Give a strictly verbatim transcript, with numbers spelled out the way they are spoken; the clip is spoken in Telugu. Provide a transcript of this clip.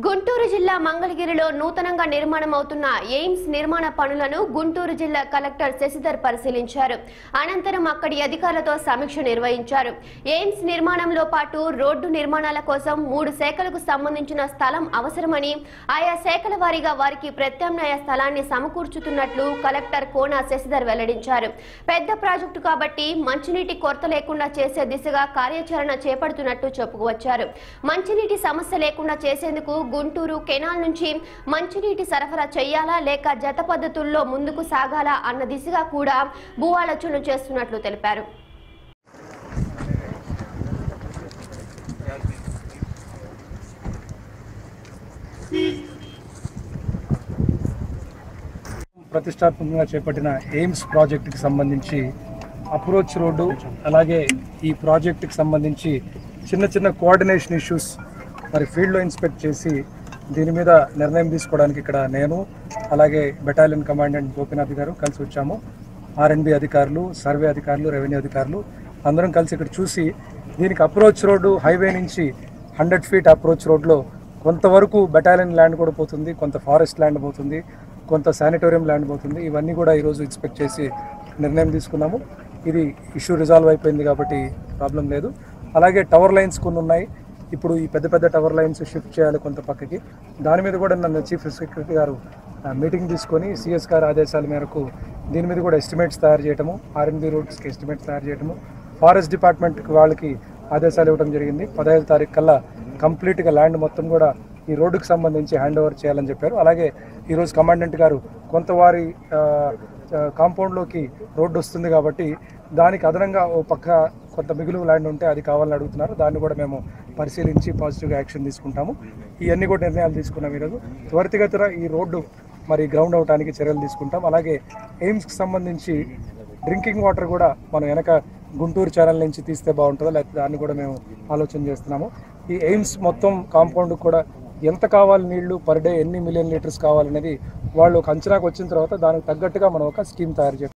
గుంటూరు జిల్లా మంగళగిరిలో నూతనంగా నిర్మాణం అవుతున్న ఎయిమ్స్ నిర్మాణ పనులను గుంటూరు జిల్లా కలెక్టర్ శశిధర్ పరిశీలించారు. అనంతరం అక్కడి అధికారులతో సమీక్ష నిర్వహించారు. ఎయిమ్స్ నిర్మాణంలో పాటు రోడ్డు నిర్మాణాల కోసం మూడు శాఖలకు సంబంధించిన స్థలం అవసరమని, ఆయా శాఖల వారీగా వారికి ప్రత్యామ్నాయ స్థలాన్ని సమకూర్చుతున్నట్లు కలెక్టర్ కోన శశిధర్ వెల్లడించారు. పెద్ద ప్రాజెక్టు కాబట్టి మంచినీటి కొరత లేకుండా చేసే దిశగా కార్యాచరణ చేపడుతున్నట్టు చెప్పుకొచ్చారు. మంచినీటి సమస్య లేకుండా చేసేందుకు గుంటూరు కెనాల్ నుంచి మంచినీటి సరఫరా చేయాలా లేక జత పద్ధతుల్లో ముందుకు సాగాలా అన్న దిశగా కూడా భూ ఆలోచనలు చేస్తున్నట్లు తెలిపారు. ప్రతిష్టాత్మకంగా చేపట్టిన ఎయిమ్స్ ప్రాజెక్టుకి సంబంధించి అప్రోచ్ రోడ్డు, అలాగే ఈ ప్రాజెక్టుకి సంబంధించి చిన్న చిన్న కోఆర్డినేషన్ ఇష్యూస్ మరి ఫీల్డ్లో ఇన్స్పెక్ట్ చేసి దీని మీద నిర్ణయం తీసుకోవడానికి ఇక్కడ నేను, అలాగే బెటాలియన్ కమాండెంట్ గోపీనాథ్ గారు కలిసి వచ్చాము. ఆర్ఎండ్బి అధికారులు, సర్వే అధికారులు, రెవెన్యూ అధికారులు అందరం కలిసి ఇక్కడ చూసి దీనికి అప్రోచ్ రోడ్డు హైవే నుంచి హండ్రెడ్ ఫీట్ అప్రోచ్ రోడ్లో కొంతవరకు బెటాలియన్ ల్యాండ్ కూడా పోతుంది, కొంత ఫారెస్ట్ ల్యాండ్ పోతుంది, కొంత శానిటోరియం ల్యాండ్ పోతుంది. ఇవన్నీ కూడా ఈరోజు ఇన్స్పెక్ట్ చేసి నిర్ణయం తీసుకున్నాము. ఇది ఇష్యూ రిజాల్వ్ అయిపోయింది కాబట్టి ప్రాబ్లం లేదు. అలాగే టవర్ లైన్స్ కొన్ని ఉన్నాయి. ఇప్పుడు ఈ పెద్ద పెద్ద టవర్ లైన్స్ షిఫ్ట్ చేయాలి కొంత పక్కకి. దాని మీద కూడా నన్ను చీఫ్ సెక్రటరీ గారు మీటింగ్ తీసుకొని సిఎస్ గారి ఆదేశాల మేరకు దీని మీద కూడా ఎస్టిమేట్స్ తయారు చేయడము, ఆర్ఎన్బి రోడ్స్కి ఎస్టిమేట్స్ తయారు చేయడము, ఫారెస్ట్ డిపార్ట్మెంట్కి వాళ్ళకి ఆదేశాలు ఇవ్వడం జరిగింది. పదహైదు తారీఖు కల్లా కంప్లీట్గా ల్యాండ్ మొత్తం కూడా ఈ రోడ్డుకు సంబంధించి హ్యాండ్ ఓవర్ చేయాలని చెప్పారు. అలాగే ఈరోజు కమాండెంట్ గారు కొంత వారి కాంపౌండ్లోకి రోడ్డు వస్తుంది కాబట్టి దానికి అదనంగా ఓ పక్క కొంత మిగులు ల్యాండ్ ఉంటే అది కావాలని అడుగుతున్నారు. దాన్ని కూడా మేము పరిశీలించి పాజిటివ్గా యాక్షన్ తీసుకుంటాము. ఇవన్నీ కూడా నిర్ణయాలు తీసుకున్నాం. ఈరోజు త్వరితగతిన ఈ రోడ్డు మరి గ్రౌండ్ అవడానికి చర్యలు తీసుకుంటాం. అలాగే ఎయిమ్స్కి సంబంధించి డ్రింకింగ్ వాటర్ కూడా మనం వెనక గుంటూరు ఛానల్ నుంచి తీస్తే బాగుంటుందో, లేకపోతే దాన్ని కూడా మేము ఆలోచన చేస్తున్నాము. ఈ ఎయిమ్స్ మొత్తం కాంపౌండ్ కూడా ఎంత కావాలి నీళ్లు పర్ డే, ఎన్ని మిలియన్ లీటర్స్ కావాలనేది వాళ్ళు ఒక అంచనాకు వచ్చిన తర్వాత దానికి తగ్గట్టుగా మనం ఒక స్కీమ్ తయారు చేస్తాం.